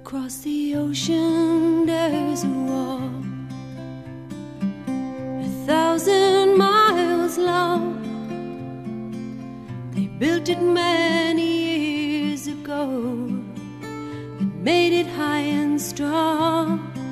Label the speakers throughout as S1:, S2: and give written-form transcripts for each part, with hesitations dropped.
S1: Across the ocean there's a wall 1,000 miles long. They built it many years ago and made it high and strong.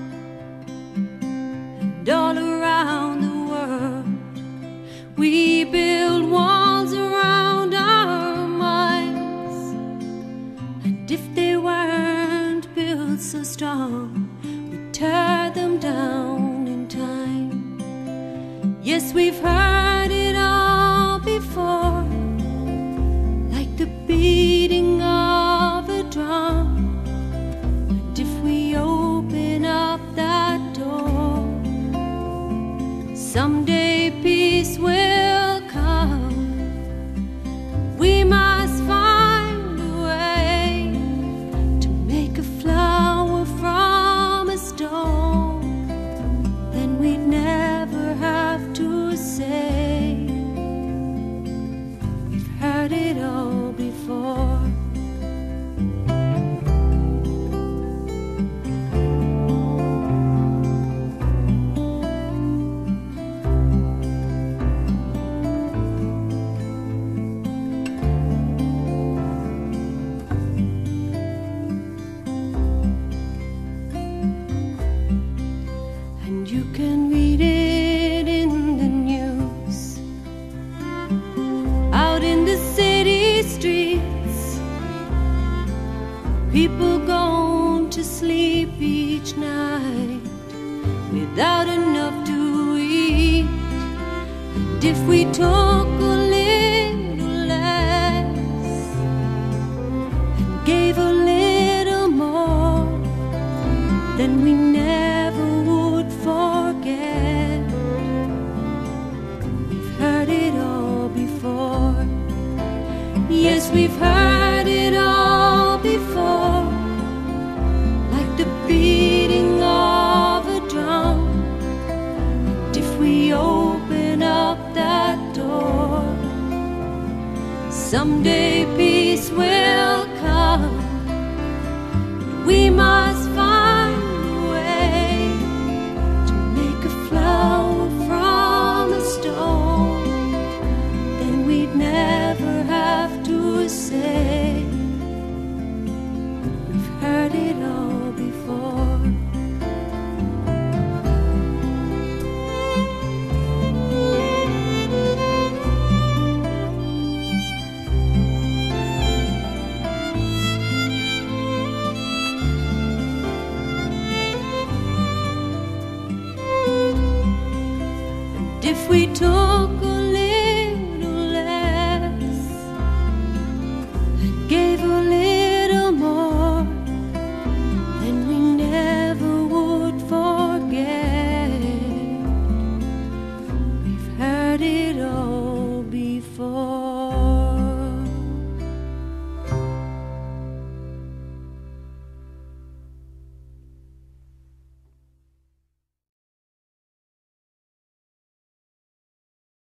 S1: And all around the world we build walls around our minds. And if they weren't built so strong, we'd tear them down in time. Yes, we've heard it all before, like the beating of a drum. And if we open up that door, someday peace will come. We must find a way to make a flower from a stone. Then we'd never have to say we've heard it all before. And you can read it in the news, out in the city streets, people going to sleep each night without enough to eat. And if we talk a little less and gave a little more, then we never would forget. We've heard it all before. Yes, we've heard it all before, like the beating of a drum. And if we open up that door, someday peace will